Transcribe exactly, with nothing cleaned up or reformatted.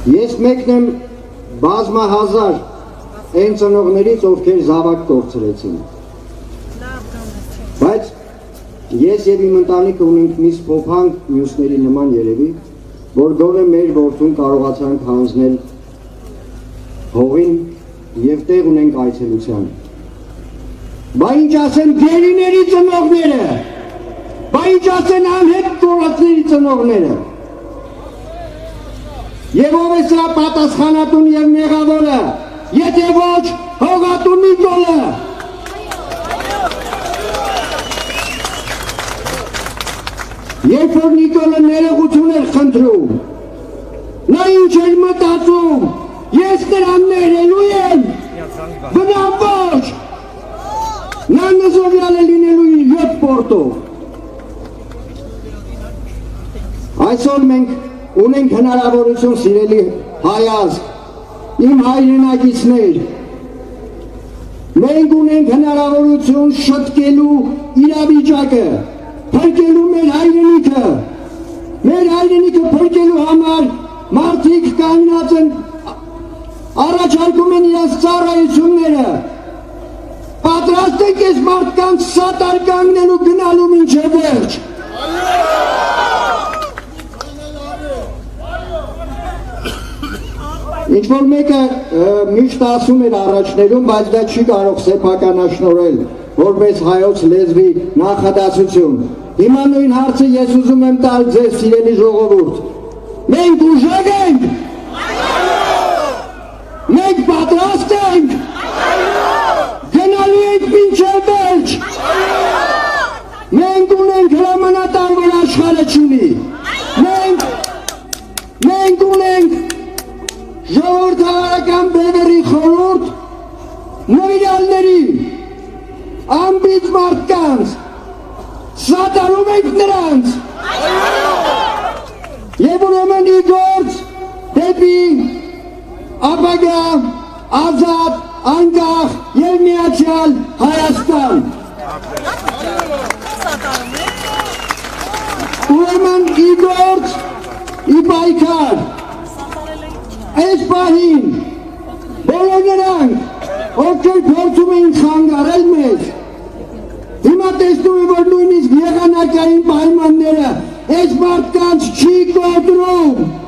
Ես մեկն եմ բազմահազար այն ծնողներից, ովքեր զավակ կորցրեցին։ Բայց ես եւ իմ ընտանիքը ունենք մի սփոփանք մյուսների նման երևի, որ գոնե մեր որդուն կարողացանք հանձնել հողին եւ տեղ ունենք այցելության։ Բա ինչ ասեն գերիների ծնողները, բա ինչ ասեն անհետ կորածների ծնողները։ Եվ ով է սրա պատասխանատուն եւ մեղավորը, եթե ոչ հողատու Նիկոլը։ Երբ որ Նիկոլը ներողություն էր խնդրում, նա ինչ էր մտածում, ես նրան ներելու եմ, բնավ ոչ, նա նզովյալ է լինելու յոթ պորտով։ Այսօր մենք ունենք հնարավորություն, սիրելի հայազգ, իմ հայրենակիցներ, մենք ունենք հնարավորություն շտկելու իրավիճակը, փրկելու մեր հայրենիքը, մեր հայրենիքը փրկելու համար մարդիկ կանգնած են, առաջարկում են իրենց ծառայությունները, պատրաստ եք այս մարդկանց սատար կանգնելու գնալու մինչև վերջ։ Ինչ-որ մեկը միշտ ասում էր առաջներում, բայց դա չի կարող սեփականաշնորհել, որպես հայոց լեզվի նախադասություն։ Հիմա նույն հարցը ես ուզում եմ տալ ձեզ, սիրելի ժողովուրդ։ Մենք ուժեղ ենք։ Մենք պատրաստ ենք։ Գնալու ենք մինչև վերջ։ Մենք ունենք հրամանատար, որ աշխարհը չունի։ Մենք մենք ունենք ժողովրդավարական բևեռի խորհուրդ, նվիրյալների, անբիծ մարդկանց, սատարում ենք նրանց, և ուրեմն ի գործ դեպի ապագա, ազատ, անկախ և միացյալ Հայաստան։ Ուրեմն ի գործ, ի պայքար, այս պահին բոլոր նրանք, ովքեր փորձում էին խանգարել մեզ, հիմա տեսնում եմ, որ նույնիսկ եղանակային պայմանները այս մարդկանց չի կոտրում։